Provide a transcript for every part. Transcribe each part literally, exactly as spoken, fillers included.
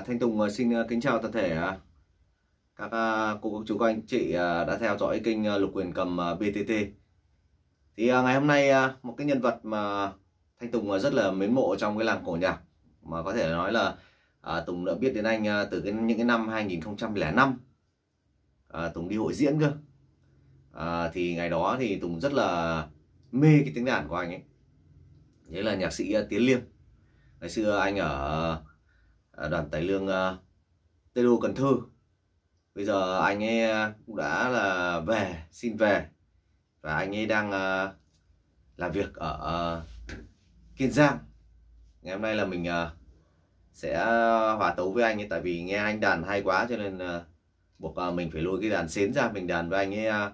À, Thanh Tùng xin kính chào toàn thể các cô các chú các anh chị đã theo dõi kênh Lục Quyền Cầm bê tê tê. Thì ngày hôm nay một cái nhân vật mà Thanh Tùng rất là mến mộ trong cái làng cổ nhạc, mà có thể nói là à, Tùng đã biết đến anh từ cái, những cái năm hai nghìn không trăm lẻ năm. à, Tùng đi hội diễn cơ. à, Thì ngày đó thì Tùng rất là mê cái tiếng đàn của anh ấy. Đấy là nhạc sĩ Tiến Liêm. Ngày xưa anh ở đoàn cải lương Tây Đô, Cần Thơ. Bây giờ anh ấy cũng đã là về, xin về. Và anh ấy đang làm việc ở Kiên Giang. Ngày hôm nay là mình sẽ hòa tấu với anh ấy. Tại vì nghe anh đàn hay quá cho nên buộc mình phải lôi cái đàn sến ra. Mình đàn với anh ấy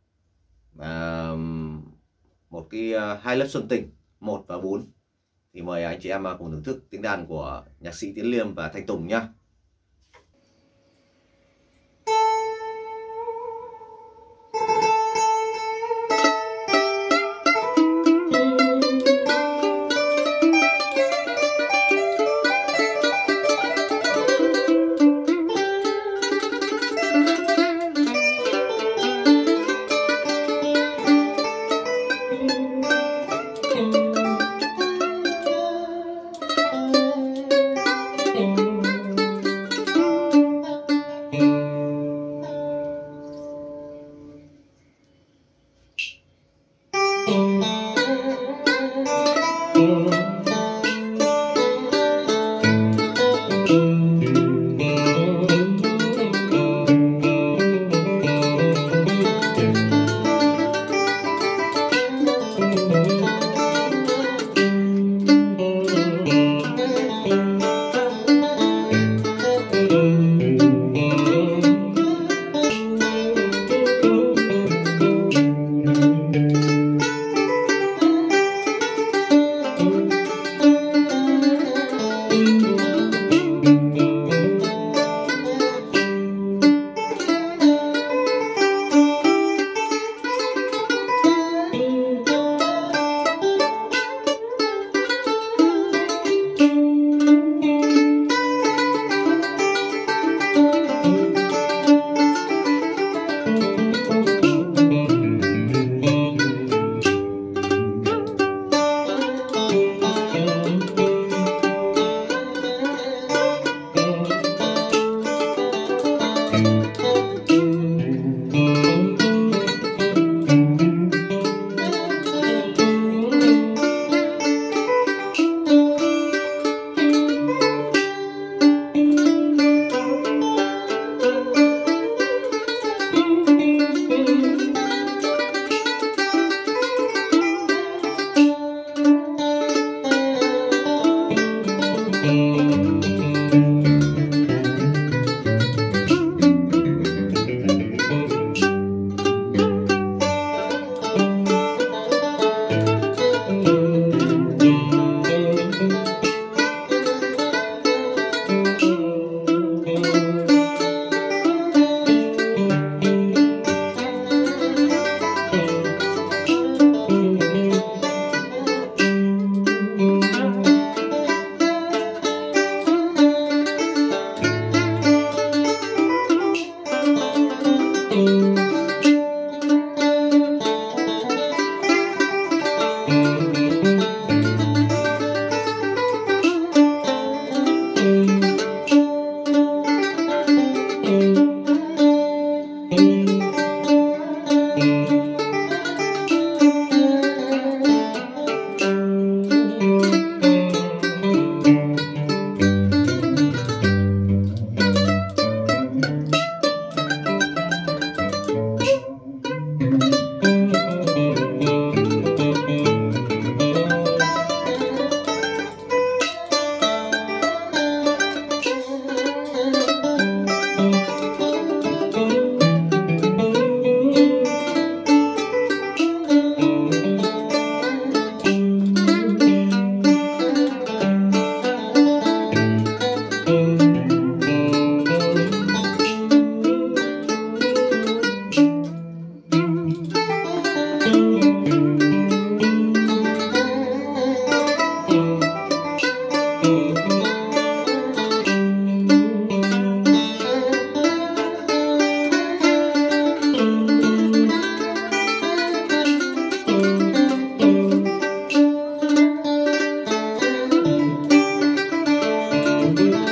một cái hai lớp xuân tình, một và bốn. Thì mời anh chị em cùng thưởng thức tiếng đàn của nhạc sĩ Tiến Liêm và Thanh Tùng nhé. Thank you.